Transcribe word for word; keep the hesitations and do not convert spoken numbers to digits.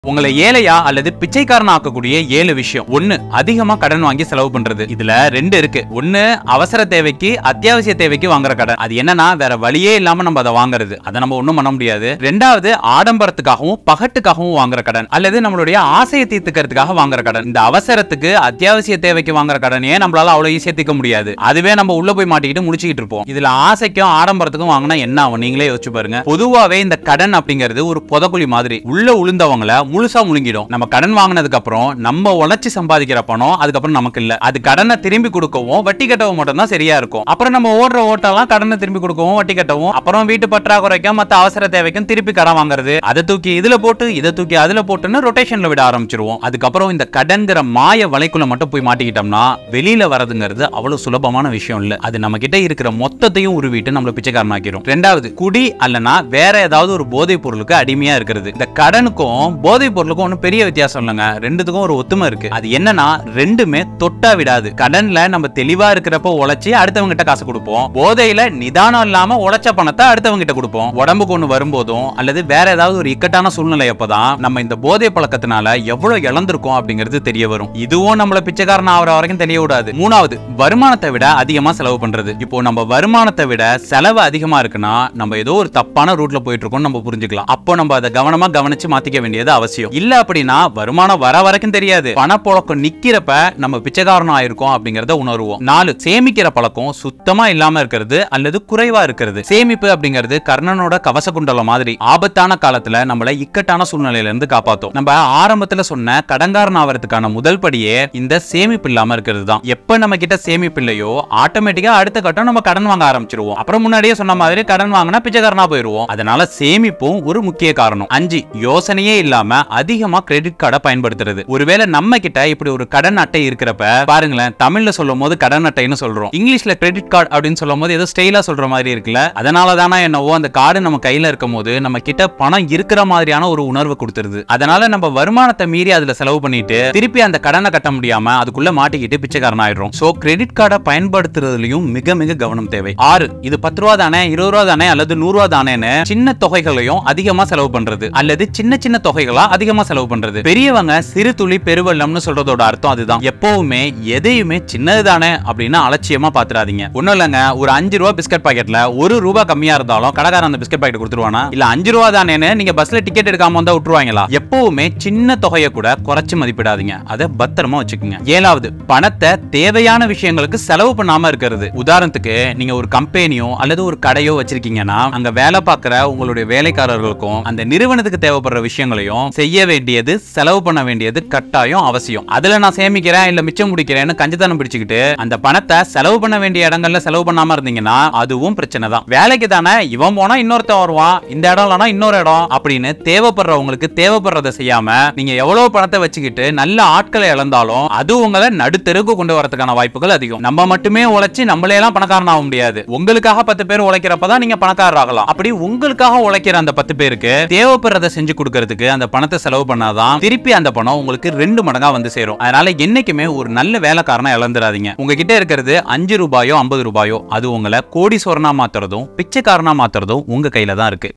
உங்களை ஏழையா அல்லது பிச்சைக்காரன் ஆக்கக்கூடிய ஏழு விஷயம். ஒன்னு, அதிகமா கடன் வாங்கி செலவு பண்றது. இதுல ரெண்டு இருக்கு. ஒன்னு, அவசர தேவைக்கு அத்தியாவசிய தேவைக்கு வாங்குற கடன். அது என்னன்னா வேற வழியே இல்லாம நம்ம அதை வாங்குறது. அதை நம்ம ஒண்ணும் பண்ண முடியாது. ரெண்டாவது, ஆடம்பரத்துக்காகவும் பகட்டுக்காகவும் வாங்குற கடன் அல்லது நம்மளுடைய ஆசையை தீர்த்துக்கிறதுக்காக வாங்குற கடன். இந்த அவசரத்துக்கு அத்தியாவசிய தேவைக்கு வாங்குற கடனையே நம்மளால அவ்வளவு ஈஸியா தீர்க்க முடியாது. அதுவே நம்ம உள்ள போய் மாட்டிக்கிட்டு முடிச்சுக்கிட்டு இருப்போம். இதுல ஆசைக்கும் ஆடம்பரத்துக்கும் வாங்கினா என்ன ஆகும் நீங்களே யோசிச்சு பாருங்க. பொதுவாவே இந்த கடன் அப்படிங்கிறது ஒரு புதக்குழி மாதிரி. உள்ள உளுந்தவங்களை முழுசா முழுங்கிடும். நம்ம கடன் வாங்கினதுக்கு அப்புறம் நம்ம உழைச்சு சம்பாதிக்கிற பணம் அதுக்கப்புறம் நமக்கு இல்ல. அது கடனை திரும்பி கொடுக்கவும் வட்டி கட்டவும் மட்டும் தான் சரியா இருக்கும். அப்புறம் நம்ம ஓடுற ஓட்டெல்லாம் கடனை திரும்பி கொடுக்கவும் வட்டி கட்டவும் அப்புறம் வீட்டு பற்றாக்குறைக்கும் மத்த அவசர தேவைக்கும் திருப்பி கடன் வாங்குறது, அதை தூக்கி இதுல போட்டு இதை தூக்கி அதுல போட்டுன்னு ரொட்டேஷன்ல விட ஆரம்பிச்சிருவோம். அதுக்கப்புறம் இந்த கடன்கிற மாய வலைக்குள்ள மட்டும் போய் மாட்டிக்கிட்டோம்னா வெளியில வரதுங்கிறது அவ்வளவு சுலபமான விஷயம் இல்ல. அது நம்ம கிட்ட இருக்கிற மொத்தத்தையும் உருவிட்டு நம்மள பிச்சைக்காரனாக்கிரும். ரெண்டாவது, குடி அல்லனா வேற ஏதாவது ஒரு போதைப் பொருளுக்கு அடிமையா இருக்கிறது. இந்த கடனுக்கும் போதைப் பொருளுக்கும் ஒன்னும் பெரிய வித்தியாசம் இல்லைங்க. ரெண்டுத்துக்கும் ஒரு ஒத்துமை இருக்கு. அது என்னன்னா ரெண்டுமே தொட்டா விடாது. கடன்ல நம்ம தெளிவா இருக்கிறப்ப உழைச்சி அடுத்தவங்க கிட்ட காசு கொடுப்போம். போதையில நிதானம் இல்லாம உழைச்ச பணத்தை அடுத்தவங்க கிட்ட கொடுப்போம். உடம்புக்கு ஒண்ணு வரும்போதும் அல்லது வேற ஏதாவது ஒரு இக்கட்டான சூழ்நிலை அப்பதான் நம்ம இந்த போதை பழக்கத்தினால எவ்வளவு இழந்திருக்கோம் அப்படிங்கிறது தெரிய வரும். இதுவும் நம்மள பிச்சைக்காரன் ஆகிற வரைக்கும் தெரிய விடாது. மூணாவது, வருமானத்தை விட அதிகமா செலவு பண்றது. இப்போ நம்ம வருமானத்தை விட செலவு அதிகமா இருக்குன்னா நம்ம ஏதோ ஒரு தப்பான ரூட்ல போயிட்டு இருக்கோம் நம்ம புரிஞ்சுக்கலாம். அப்போ நம்ம அதை கவனமா கவனிச்சு மாத்திக்க வேண்டியது அவசியம். இல்ல அப்படின்னா வருமானம் வர வரைக்கும் தெரியாது. பணப்புழக்கம் நிக்கிறப்ப நம்ம பிச்சைக்காரன் ஆயிருக்கோம் அப்படிங்கறத உணர்வோம். நாலு, சேமிக்கிற பழக்கம் சுத்தமா இல்லாம இருக்கிறது அல்லது குறைவா இருக்கிறது. சேமிப்பு அப்படிங்கிறது கர்ணனோட கவச குண்டலம் மாதிரி. ஆபத்தான காலத்துல நம்மள இக்கட்டான சூழ்நிலையில இருந்து காப்பாத்தும். நம்ம ஆரம்பத்துல சொன்ன கடன்காரன் ஆவறதுக்கான முதல் படியே இந்த சேமிப்பு இல்லாம இருக்கிறது தான். எப்ப நம்ம கிட்ட சேமிப்பு இல்லையோ ஆட்டோமேட்டிக்கா அடுத்த கட்டம் நம்ம கடன் வாங்க ஆரம்பிச்சிருவோம். அப்புறம் முன்னாடியே சொன்ன மாதிரி கடன் வாங்கினா பிச்சைக்காரனா போயிருவோம். அதனால சேமிப்பும் ஒரு முக்கிய காரணம். அஞ்சு, யோசனையே இல்லாம அதிகமா கிரெடிட் கார்டை பயன்படுத்துறது. ஒருவேளை நம்ம கிட்ட இப்படி ஒரு கடன் அட்டை இருக்கிறப்ப பாருங்களேன், தமிழ்ல சொல்லும் போது கடன் அட்டைன்னு சொல்றோம், இங்கிலீஷ்ல கிரெடிட் கார்டு அப்படின்னு சொல்லும் போது ஏதோ ஸ்டைலா சொல்ற மாதிரி இருக்குல்ல. அதனால தானே என்னவோ அந்த கார்டு நம்ம கையில இருக்கும் போது நம்ம கிட்ட பணம் இருக்கிற மாதிரியான ஒரு உணர்வு கொடுத்துருது. அதனால நம்ம வருமானத்தை மீறி அதுல செலவு பண்ணிட்டு திருப்பி அந்த கடனை கட்ட முடியாம அதுக்குள்ள மாட்டிக்கிட்டு பிச்சைக்காரன் ஆயிடும். சோ கிரெடிட் கார்டை பயன்படுத்துறதுலயும் மிக மிக கவனம் தேவை. ஆறு, இது பத்து ரூபா தானே, இருபது ரூபா தானே அல்லது நூறு ரூபா தானேன்னு சின்ன தொகைகளையும் அதிகமா செலவு பண்றது அல்லது சின்ன சின்ன தொகைகளா அதிகமா செலவு பண்றது. பெரியவங்க சிறு துளி பெருவெள்ளம்னு சொல்றதோட அர்த்தம் அதுதான். எப்பவுமே எதையுமே சின்னதுதானே அப்படின்னு அலட்சியமா பாத்துறாதீங்க. ஒண்ணும் இல்லங்க, ஒரு அஞ்சு ரூபா பிஸ்கட் பாக்கெட்ல ஒரு ரூபா கம்மியா இருந்தாலும் கடைக்காரன் அந்த பிஸ்கட் பாக்கெட் கொடுத்துருவானா? இல்ல அஞ்சு ரூபா தானேன்னு நீங்க பஸ்ல டிக்கெட் எடுக்காம வந்தா விட்டுருவாங்களா? எப்பவுமே சின்ன தொகையை கூட குறைச்சு மதிப்பிடாதீங்க. அதை பத்திரமா வச்சுக்கோங்க. ஏழாவது, பணத்தை தேவையான விஷயங்களுக்கு செலவு பண்ணாம இருக்கிறது. உதாரணத்துக்கு நீங்க ஒரு கம்பெனியோ அல்லது ஒரு கடையோ வச்சிருக்கீங்கன்னா அங்க வேலை பார்க்கிற உங்களுடைய வேலைக்காரர்களுக்கும் அந்த நிறுவனத்துக்கு தேவைப்படுற விஷயங்களையும் செய்ய வேண்டியது, செலவு பண்ண வேண்டியது கட்டாயம் அவசியம். அதுல நான் சேமிக்கிறேன் இல்ல மிச்சம் முடிக்கிறேன்னு கஞ்சத்தனம் பிடிச்சுக்கிட்டு அந்த பணத்தை செலவு பண்ண வேண்டிய இடங்கள்ல செலவு பண்ணாம இருந்தீங்கன்னா அதுவும் பிரச்சனை தான். வேலைக்கு தானே இவன் போனா இன்னொருத்தன் வருவான், இந்த இடம் இல்லனா இன்னொரு இடம் அப்படின்னு தேவைப்படுறவங்களுக்கு தேவைப்படுறதை செய்யாம நீங்க எவ்வளவு பணத்தை வச்சுக்கிட்டு நல்ல ஆட்களை இழந்தாலும் அது உங்களை நடுத்தெருக்கு கொண்டு வரதுக்கான வாய்ப்புகள் அதிகம். நம்ம மட்டுமே உழைச்சு நம்மளே எல்லாம் பணக்காரன் ஆக முடியாது. உங்களுக்காக பத்து பேர் உழைக்கிறப்பதான் நீங்க பணக்காரர் ஆகலாம். அப்படி உங்களுக்காக உழைக்கிற அந்த பத்து பேருக்கு தேவைப்படுறதை செஞ்சு கொடுக்கறதுக்கு அந்த பணத்தை செலவு பண்ணாதான் திருப்பி அந்த பணம் உங்களுக்கு ரெண்டு மடங்கா வந்து சேரும். அதனால என்னைக்குமே ஒரு நல்ல வேலைக்காரனா இழந்துடாதீங்க. உங்ககிட்ட இருக்கிறது அஞ்சு ரூபாயோ ஐம்பது ரூபாயோ அது உங்களை கோடீஸ்வரனா மாத்துறதும் பிச்சைக்காரனா மாத்துறதும் உங்க கையில தான் இருக்கு.